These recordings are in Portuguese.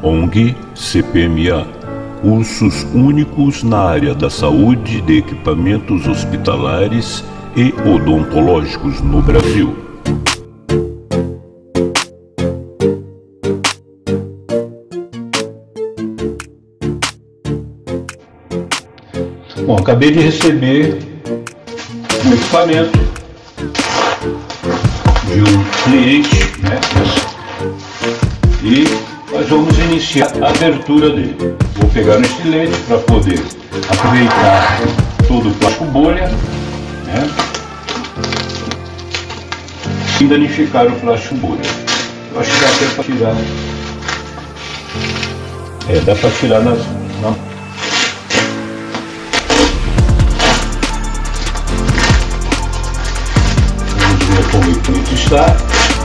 ONG CPMA, cursos únicos na área da saúde de equipamentos hospitalares e odontológicos no Brasil. Bom, acabei de receber um equipamento de um cliente, né? E nós vamos iniciar a abertura dele. Vou pegar um estilete para poder aproveitar todo o plástico bolha, né? E danificar o plástico bolha. Eu acho que dá até para tirar. Dá para tirar na... Vamos ver como ele está.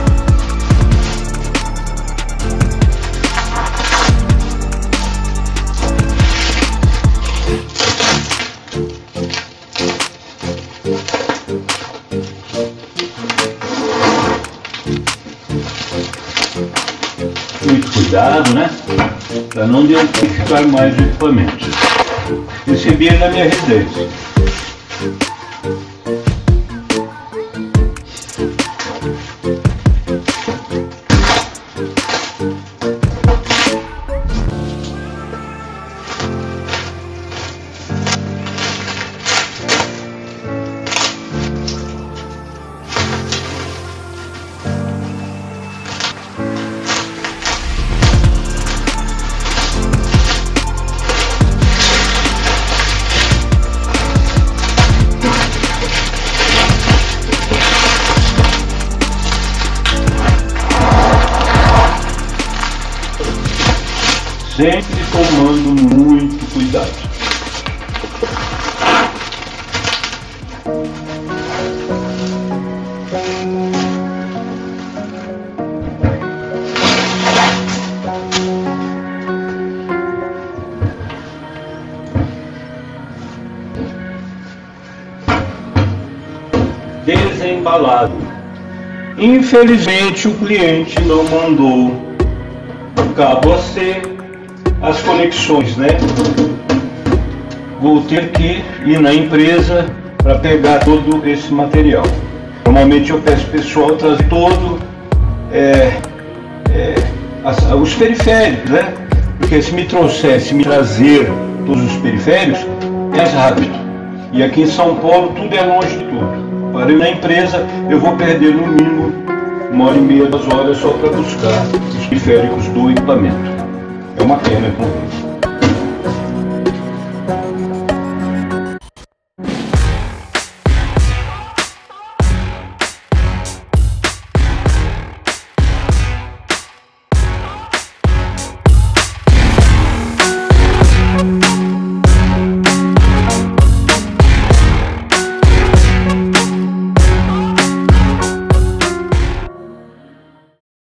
Muito cuidado, né? Para não danificar mais o equipamento. Recebi ele na minha residência. Sempre tomando muito cuidado. Desembalado. Infelizmente o cliente não mandou o cabo AC, as conexões, né? Vou ter que ir na empresa para pegar todo esse material. Normalmente eu peço pessoal trazer todo os periféricos, né? Porque se me trazer todos os periféricos, é mais rápido. E aqui em São Paulo tudo é longe de tudo. Para ir na empresa eu vou perder no mínimo 1h30, 2 horas só para buscar os periféricos do equipamento. É uma pena, com